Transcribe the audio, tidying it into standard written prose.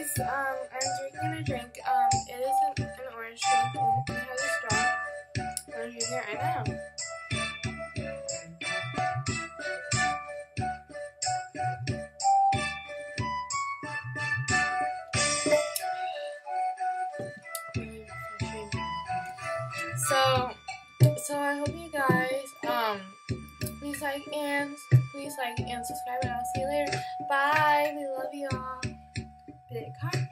guys, I'm drinking a drink. It is an orange drink and it has a straw. I'm drinking it right now. So I hope you guys, please like and subscribe, and I'll see you later. Bye. We love y'all. Big heart.